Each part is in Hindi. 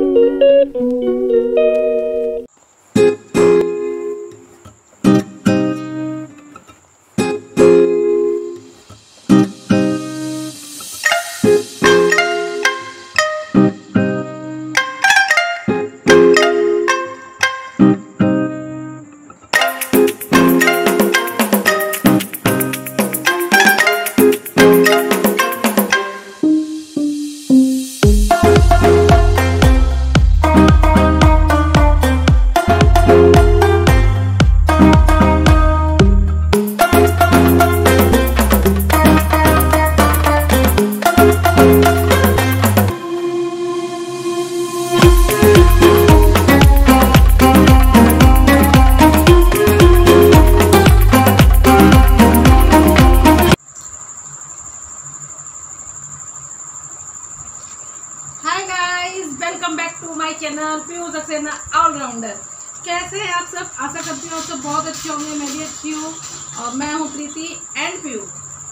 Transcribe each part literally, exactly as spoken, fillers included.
Welcome back to my channel Piyu Saxena allrounder. कैसे हैं आप सब? आशा करती हूँ आप सब बहुत अच्छे होंगे। मैं भी अच्छी हूँ और मैं हूँ प्रीति एंड पीयू।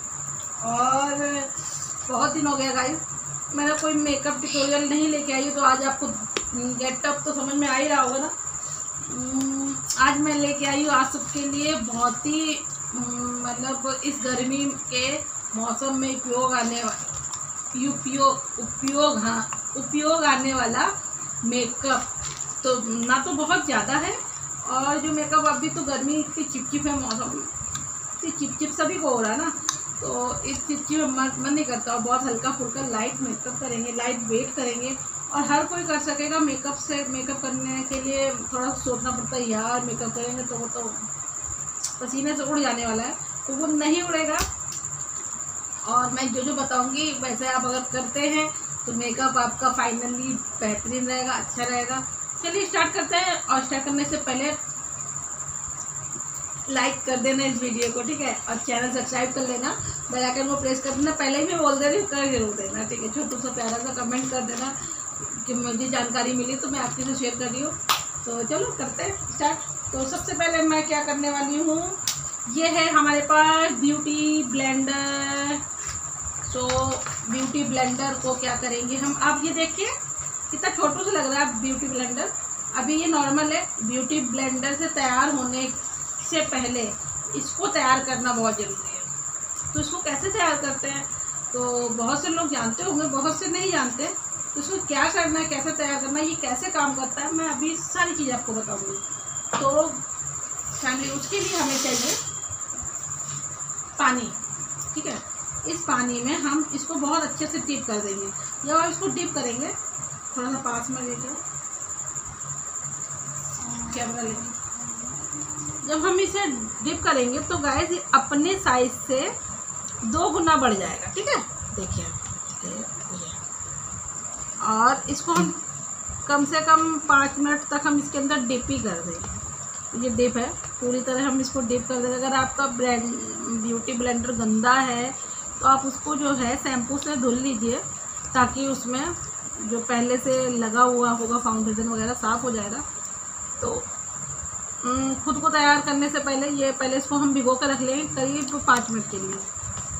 और बहुत दिन हो गया गाइस, मैंने कोई मेकअप ट्यूटोरियल नहीं लेके आई, तो आज आपको गेटअप तो समझ में आ ही रहा होगा ना। आज मैं लेके आई हूँ आप सबके लिए बहुत ही मतलब इस गर्मी के मौसम में उपयोग आने वाला उपयोग उपयोग हाँ उपयोग आने वाला मेकअप। तो ना तो बहुत ज़्यादा है, और जो मेकअप अभी तो गर्मी इतनी चिपचिप है, मौसम इतनी चिपचिप सभी को हो रहा है ना, तो इस चिपचिप मन मन नहीं करता। और बहुत हल्का फुल्का लाइट मेकअप करेंगे, लाइट वेट करेंगे, और हर कोई कर सकेगा। मेकअप से मेकअप करने के लिए थोड़ा सोचना पड़ता है यार, मेकअप करेंगे तो वो तो पसीने से उड़ जाने वाला है, तो वो नहीं उड़ेगा। और मैं जो जो बताऊंगी वैसे आप अगर करते हैं तो मेकअप आपका फाइनली बेहतरीन रहेगा, अच्छा रहेगा। चलिए स्टार्ट करते हैं। और स्टार्ट करने से पहले लाइक कर देना इस वीडियो को, ठीक है, और चैनल सब्सक्राइब कर लेना, बेल आइकन को प्रेस कर देना। पहले ही मैं बोल दे रही हूँ, कर जरूर देना, ठीक है। छोटा सा प्यारा सा कमेंट कर देना कि मुझे जानकारी मिली तो मैं आपके साथ शेयर कर रही हूँ। तो चलो करते हैं स्टार्ट। तो सबसे पहले मैं क्या करने वाली हूँ, ये है हमारे पास ब्यूटी ब्लेंडर। तो ब्यूटी ब्लेंडर को क्या करेंगे हम, आप ये देखिए कितना छोटू सा लग रहा है ब्यूटी ब्लेंडर। अभी ये नॉर्मल है। ब्यूटी ब्लेंडर से तैयार होने से पहले इसको तैयार करना बहुत ज़रूरी है। तो इसको कैसे तैयार करते हैं, तो बहुत से लोग जानते होंगे, बहुत से नहीं जानते। तो इसको क्या करना है, कैसे तैयार करना है, ये कैसे काम करता है, मैं अभी सारी चीज़ें आपको बताऊँगी। तो फैमिली उसके लिए हमें चाहिए पानी, ठीक है। इस पानी में हम इसको बहुत अच्छे से डिप कर देंगे। जब आप इसको डिप करेंगे, थोड़ा सा पास में लेकर कैमरा लेंगे, जब हम इसे डिप करेंगे तो गाइस ये अपने साइज से दो गुना बढ़ जाएगा, ठीक है। देखिए, और इसको हम कम से कम पाँच मिनट तक हम इसके अंदर डिप ही कर देंगे। ये डिप है, पूरी तरह हम इसको डिप कर देंगे। अगर आपका ब्लेंड ब्यूटी ब्लेंडर गंदा है तो आप उसको जो है शैम्पू से धुल लीजिए, ताकि उसमें जो पहले से लगा हुआ होगा फाउंडेशन वगैरह साफ़ हो जाएगा। तो खुद को तैयार करने से पहले ये पहले इसको हम भिगो कर रख लेंगे करीब पाँच मिनट के लिए।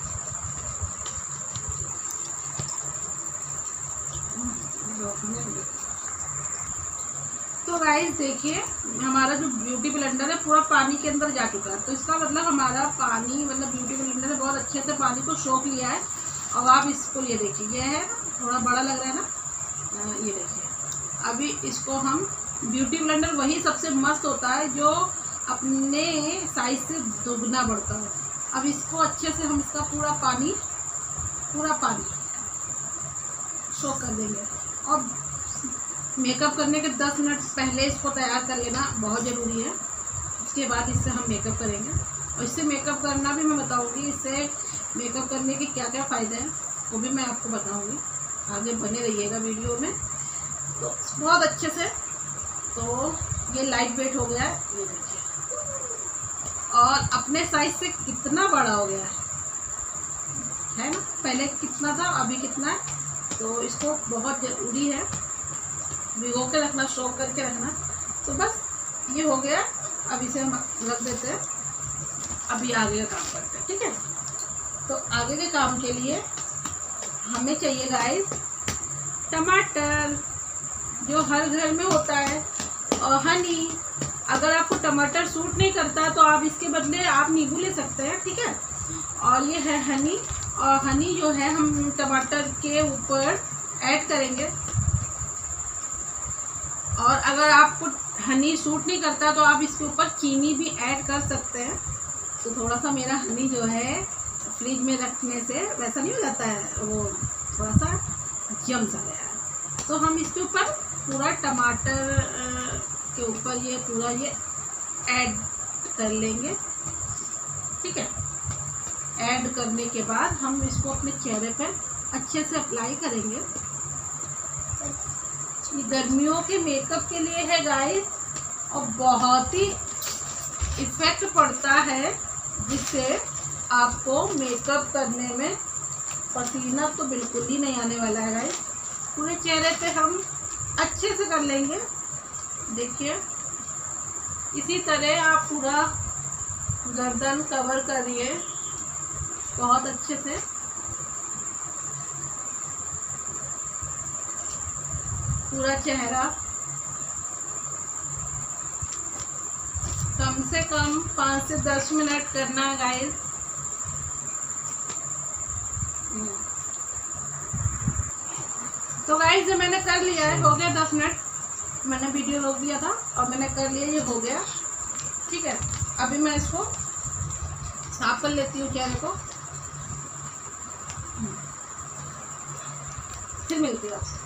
तो गाइस देखिए, हमारा जो ब्यूटी ब्लेंडर है पूरा पानी के अंदर जा चुका है। तो इसका मतलब हमारा पानी मतलब ब्यूटी ब्लेंडर ने बहुत अच्छे से पानी को सोख लिया है। और आप इसको ये देखिए, ये है थोड़ा बड़ा लग रहा है ना, ये देखिए। अभी इसको हम ब्यूटी ब्लेंडर वही सबसे मस्त होता है जो अपने साइज से दोगुना बढ़ता है। अब इसको अच्छे से हम इसका पूरा पानी पूरा पानी सोख कर देंगे। और मेकअप करने के दस मिनट पहले इसको तैयार कर लेना बहुत ज़रूरी है। उसके बाद इससे हम मेकअप करेंगे, और इससे मेकअप करना भी मैं बताऊंगी। इससे मेकअप करने के क्या क्या फ़ायदे हैं वो भी मैं आपको बताऊंगी। आगे बने रहिएगा वीडियो में। तो बहुत अच्छे से, तो ये लाइट वेट हो गया है, ये देखिए, और अपने साइज से कितना बड़ा हो गया है है ना। पहले कितना था, अभी कितना है। तो इसको बहुत ज़रूरी है भिगो के रखना, स्टोक करके रखना। तो बस ये हो गया। अब इसे हम रख देते हैं। अभी आगे का काम करते हैं, ठीक है। तो आगे के काम के लिए हमें चाहिए गाइस टमाटर। जो हर घर में होता है। और हनी, अगर आपको टमाटर सूट नहीं करता तो आप इसके बदले आप नींबू ले सकते हैं, ठीक है। और ये है हनी, और हनी जो है हम टमाटर के ऊपर ऐड करेंगे। और अगर आपको हनी सूट नहीं करता तो आप इसके ऊपर चीनी भी ऐड कर सकते हैं। तो थोड़ा सा मेरा हनी जो है फ्रिज में रखने से वैसा नहीं हो जाता है, वो थोड़ा सा जम सा गया है। तो हम इसके ऊपर पूरा टमाटर के ऊपर ये पूरा ये ऐड कर लेंगे, ठीक है। ऐड करने के बाद हम इसको अपने चेहरे पर अच्छे से अप्लाई करेंगे। ये गर्मियों के मेकअप के लिए है गाइस, और बहुत ही इफ़ेक्ट पड़ता है, जिससे आपको मेकअप करने में पसीना तो बिल्कुल ही नहीं आने वाला है गाइस। पूरे चेहरे पे हम अच्छे से कर लेंगे। देखिए इसी तरह आप पूरा गर्दन कवर करिए बहुत अच्छे से। पूरा चेहरा कम से कम पाँच से दस मिनट करना है गाइस। तो गाइस जो मैंने कर लिया है, हो गया दस मिनट, मैंने वीडियो रोक दिया था और मैंने कर लिया, ये हो गया, ठीक है। अभी मैं इसको साफ कर लेती हूँ चेहरे को, फिर मिलती हूँ आपसे।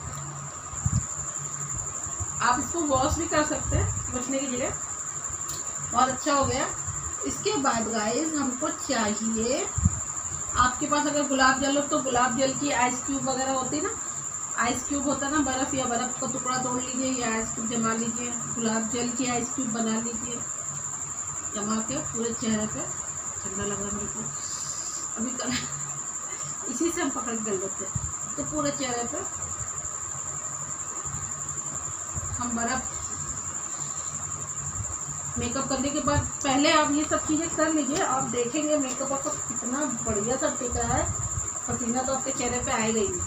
आप इसको वॉश भी कर सकते हैं बचने के लिए। बहुत अच्छा हो गया। इसके बाद गाइस हमको चाहिए, आपके पास अगर गुलाब जल हो तो गुलाब जल की आइस क्यूब वगैरह होती है ना, आइस क्यूब होता है ना, बर्फ़ या बर्फ़ का टुकड़ा तोड़ लीजिए या आइस क्यूब जमा लीजिए। गुलाब जल की आइस क्यूब बना लीजिए, जमा के पूरे चेहरे पे। ठंडा लग रहा मेरे को अभी कर इसी से हम पकड़ कर लेते हैं। तो पूरे चेहरे पे हम बर्फ़, मेकअप करने के बाद पहले आप ये सब चीज़ें कर लीजिए। आप देखेंगे मेकअप आपको कितना बढ़िया सा टिक रहा है, पसीना तो आपके चेहरे पे आएगा ही।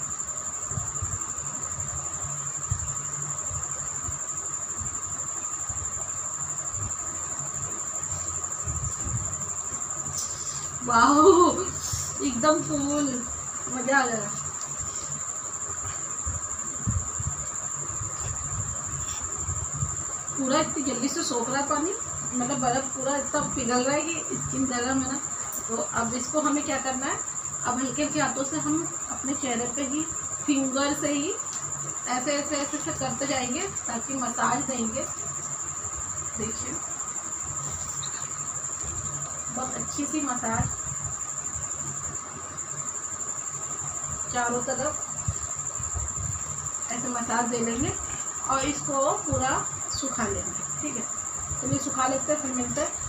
वाह एकदम फुल मजा आ गया। पूरा इतनी जल्दी से सोख रहा है पानी, मतलब बर्फ़ पूरा इतना पिघल रहा है कि स्किन गर्म है ना। तो अब इसको हमें क्या करना है, अब हल्के हल्के हाथों से हम अपने चेहरे पे ही फिंगर से ही ऐसे ऐसे ऐसे से करते जाएंगे ताकि मसाज देंगे। देखिए बहुत अच्छी सी मसाज चारों तरफ ऐसे मसाज दे लेंगे और इसको पूरा सुखा लेंगे, ठीक है। तो ये सुखा लेते हैं, फिर मिलते हैं।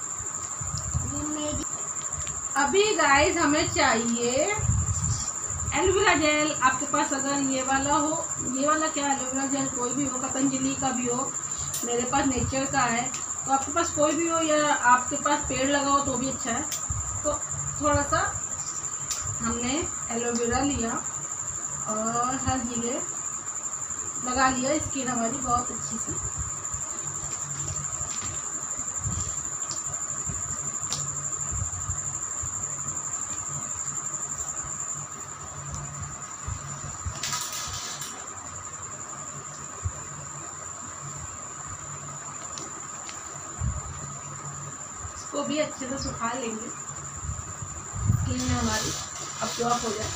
अभी गाइस हमें चाहिए एलोवेरा जेल। आपके पास अगर ये वाला हो, ये वाला क्या एलोवेरा जेल कोई भी हो, पतंजलि का भी हो, मेरे पास नेचर का है, तो आपके पास कोई भी हो या आपके पास पेड़ लगा हो तो भी अच्छा है। तो थोड़ा सा हमने एलोवेरा लिया और हर जगह लगा लिया, स्किन हमारी बहुत अच्छी सी। इसको भी अच्छे से सुखा लेंगे, स्किन में हमारी अब्जॉर्ब हो जाए।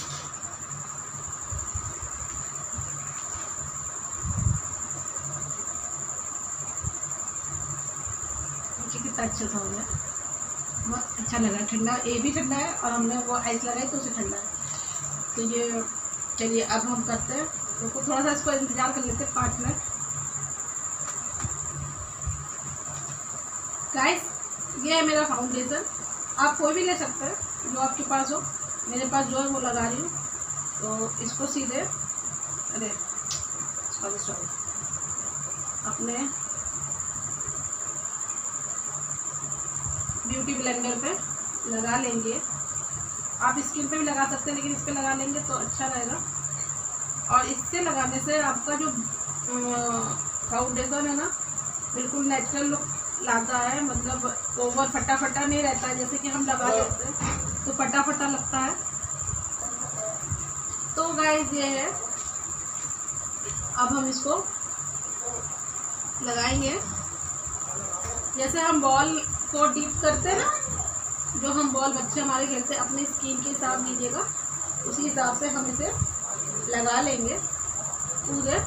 कितना अच्छा सा हो गया, बहुत अच्छा लगा। ठंडा, ये भी ठंडा है और हमने वो आइस लगाई तो उसे ठंडा है। तो ये चलिए अब हम करते हैं, तो थोड़ा सा इसको इंतज़ार कर लेते हैं पाँच मिनट। गाइस ये है मेरा फाउंडेशन, आप कोई भी ले सकते हैं जो आपके पास हो। मेरे पास जो है वो लगा रही हूँ। तो इसको सीधे, अरे सॉरी सॉरी अपने ब्यूटी ब्लेंडर पे लगा लेंगे। आप स्किन पे भी लगा सकते हैं, लेकिन इस पे लगा लेंगे तो अच्छा रहेगा। और इससे लगाने से आपका जो फाउंडेशन है ना बिल्कुल नेचुरल लुक लाता है, मतलब ओवर फटा फटा नहीं रहता है, जैसे कि हम लगा लेते हैं तो फटा फटा लगता है। तो गाइस ये है, अब हम इसको लगाएंगे। जैसे हम बॉल को डीप करते हैं ना, जो हम बॉल बच्चे हमारे खेलते हैं, अपने स्किन के हिसाब लीजिएगा, उसी हिसाब से हम इसे लगा लेंगे पूरे।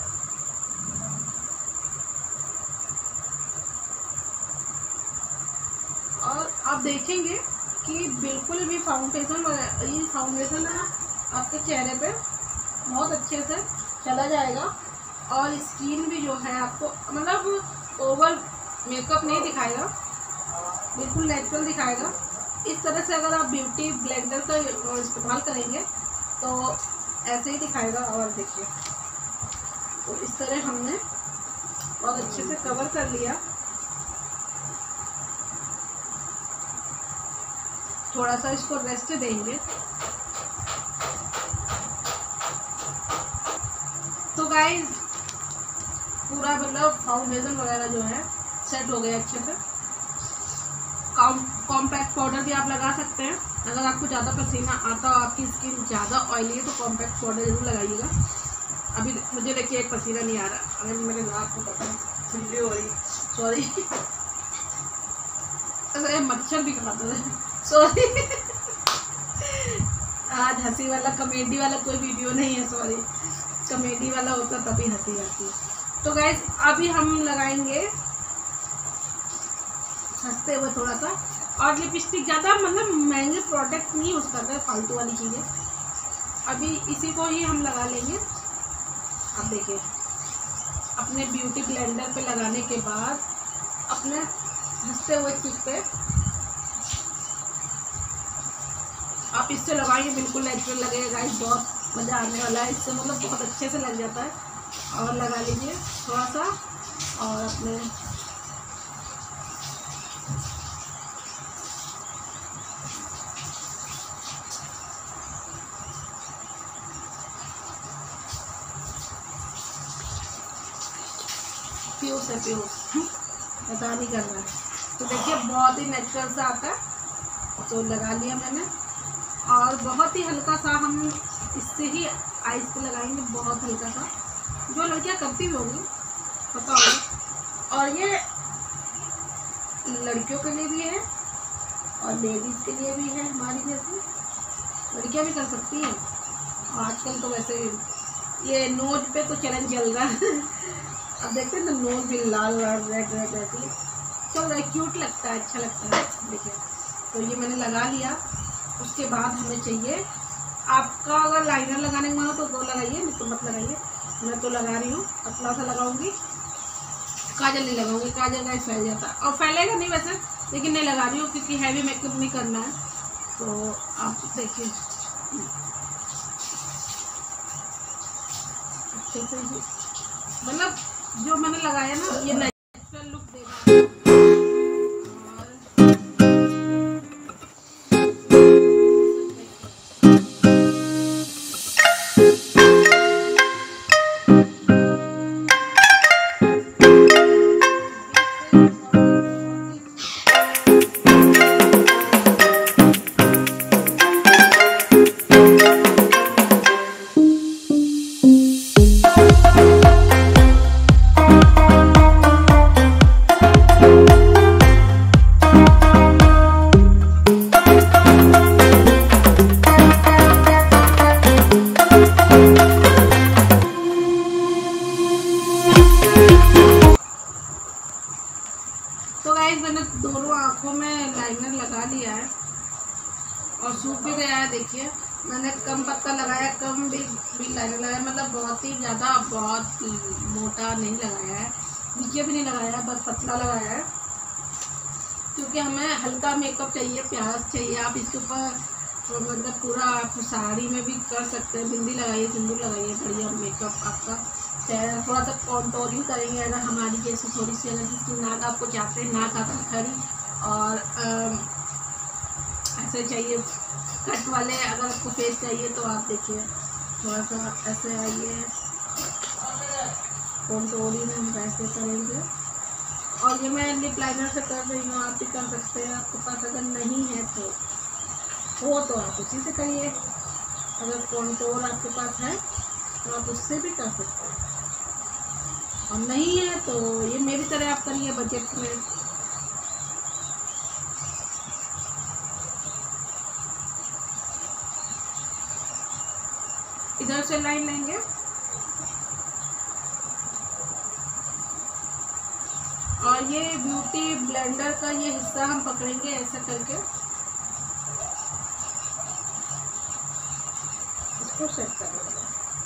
और आप देखेंगे कि बिल्कुल भी फाउंडेशन ये फाउंडेशन है आपके चेहरे पे बहुत अच्छे से चला जाएगा, और स्किन भी जो है आपको मतलब ओवर मेकअप नहीं दिखाएगा, बिल्कुल नेचुरल दिखाएगा। इस तरह से अगर आप ब्यूटी ब्लेंडर का इस्तेमाल करेंगे तो ऐसे ही दिखाएगा। और देखिए, तो इस तरह हमने बहुत अच्छे से कवर कर लिया। थोड़ा सा इसको रेस्ट देंगे। तो गाइस पूरा मतलब फाउंडेशन वगैरह जो है सेट हो गया अच्छे से। कॉम्पैक्ट पाउडर भी आप लगा सकते हैं, अगर आपको ज़्यादा पसीना आता हो, आपकी स्किन ज़्यादा ऑयली है तो कॉम्पैक्ट पाउडर जरूर लगाइएगा। अभी मुझे देखिए एक पसीना नहीं आ रहा, अगर मेरे नाक को पता ठंडी हो रही, सॉरी। अरे मच्छर भी खाता है, सॉरी। आज हंसी वाला कॉमेडी वाला कोई वीडियो नहीं है, सॉरी। कॉमेडी वाला होता तभी हंसी आती है। तो गाइस अभी हम लगाएंगे हंसते हुए थोड़ा सा। और लिपस्टिक ज़्यादा मतलब महंगे प्रोडक्ट नहीं यूज़ कर रहे, फालतू वाली चीज़ें। अभी इसी को ही हम लगा लेंगे। आप देखिए, अपने ब्यूटी ब्लेंडर पे लगाने के बाद अपने हंसते हुए चीज़ पे आप इससे लगाएंगे, बिल्कुल नेचुरल लगेगा गाइस, बहुत मज़ा आने वाला है इससे, मतलब बहुत अच्छे से लग जाता है। और लगा लीजिए थोड़ा सा, और अपने प्यूस है, प्यूस पता नहीं कर रहा है। तो देखिए बहुत ही नेचुरल सा आता है। तो लगा लिया मैंने, और बहुत ही हल्का सा हम इससे ही आइस पे लगाएंगे, बहुत हल्का सा, जो लड़कियां करती भी होंगी पता होगा। और ये लड़कियों के लिए भी है और लेडीज़ के लिए भी है, हमारी जैसी लड़कियां भी कर सकती हैं। आजकल तो वैसे ये नोज पे तो चैलेंज चल रहा है। अब देखते हैं ना, नोज भी लाल लाल रेड रेड ऐसी चल रहा है, क्यूट लगता है, अच्छा लगता है। देखिए, तो ये मैंने लगा लिया। उसके बाद हमें चाहिए, आपका अगर लाइनर लगाने का मन हो तो दो लगाइए, नहीं तो मत लगाइए। मैं तो लगा रही हूँ, पतला सा लगाऊंगी, काजल नहीं लगाऊंगी, काजल गाइस फैल जाता है और फैलेगा नहीं वैसे, लेकिन नहीं लगा रही हूँ क्योंकि हैवी मेकअप नहीं करना है। तो आप देखिए अच्छे से, मतलब जो मैंने लगाया ना, ये नेचुरल लुक देगा। मैंने दोनों आँखों में लाइनर लगा लिया है और सूख भी गया है। देखिए मैंने कम पत्ता लगाया, कम भी, भी लाइनर लगाया, मतलब बहुत ही ज़्यादा बहुत मोटा नहीं लगाया है, नीचे भी नहीं लगाया है, बस पतला लगाया है क्योंकि हमें हल्का मेकअप चाहिए, प्याज चाहिए। आप इसके ऊपर तो मतलब पूरा आप साड़ी में भी कर सकते हैं, बिंदी लगाइए, सिंदूर लगाइए, बढ़िया मेकअप आपका चेहरा। थोड़ा सा कॉन्टोरिंग करेंगे अगर हमारी जैसे थोड़ी सी अगर जिसकी नाक आपको चाहते हैं, नाक आपकी खड़ी और आ, ऐसे चाहिए कट वाले, अगर आपको फेस चाहिए तो आप देखिए थोड़ा सा ऐसे आइए, कॉन्टोरिंग में हम ऐसे करेंगे। और ये मैं लिप लाइनर से कर रही हूँ, आप भी कर सकते हैं। आपके पास अगर नहीं है तो वो तो आप उसी से करिए। अगर कॉन्टोर आपके पास है तो आप उससे भी कर सकते हैं, और नहीं है तो ये मेरी तरह आप करिए बजट में। इधर से लाइन लेंगे और ये ब्यूटी ब्लेंडर का ये हिस्सा हम पकड़ेंगे ऐसा करके, इसको सेट कर देंगे।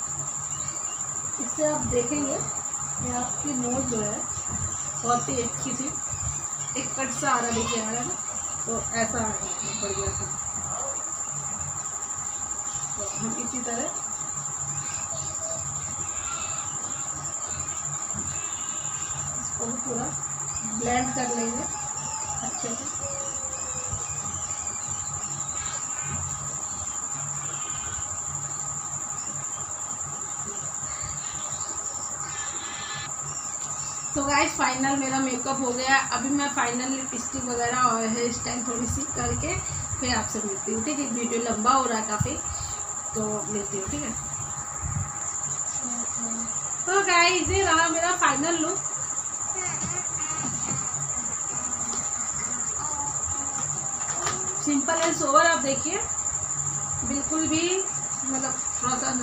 इससे आप देखेंगे कि आपकी नोज जो है बहुत ही अच्छी सी एक कट सा आ रहा देखिए आ रहा है ना, तो ऐसा आ रहा है बढ़िया सा। तो हम इसी तरह इसको भी पूरा ब्लेंड कर लेंगे अच्छे से। तो गाइस फाइनल मेरा मेकअप हो गया। अभी मैं फाइनल लिपस्टिक वगैरह और हेयर स्टाइल थोड़ी सी करके फिर आपसे मिलती हूँ, ठीक है। वीडियो लंबा हो रहा है काफ़ी, तो मिलती हूँ, ठीक है। तो गाइस ये रहा मेरा final look. Simple and sober, आप देखिए बिल्कुल भी मतलब थोड़ा सा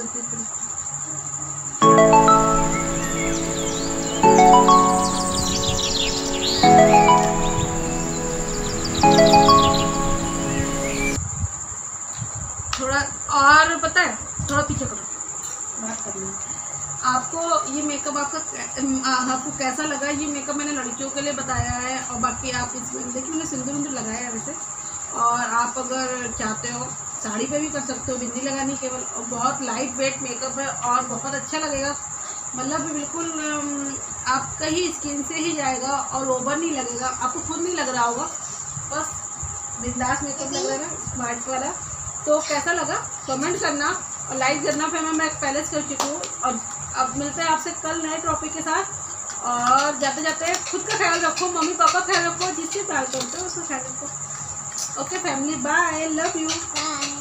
थोड़ा और पता है, थोड़ा पीछे करो, बात करनी है आपको। ये मेकअप आपका आपको कैसा लगा? ये मेकअप मैंने लड़कियों के लिए बताया है, और बाकी आप इसमें देखिए मैंने सिंदूर विंदूर लगाया है वैसे। और आप अगर चाहते हो साड़ी पे भी कर सकते हो, बिंदी लगानी केवल। और बहुत लाइट वेट मेकअप है और बहुत अच्छा लगेगा, मतलब बिल्कुल आपका ही स्किन से ही जाएगा और ओवर नहीं लगेगा, आपको खुद नहीं लग रहा होगा, बस बिंदास मेकअप लग रहा है ना स्मार्ट वाला। तो कैसा लगा कमेंट करना और लाइक करना। फिर मैं मैं पहले से कर चुकी हूँ, और अब मिलते हैं आपसे कल नए टॉपिक के साथ। और जाते जाते खुद का ख्याल रखो, मम्मी पापा का ख्याल रखो, जिससे प्यार करते हो उसका ख्याल रखो। Okay family, bye, love you.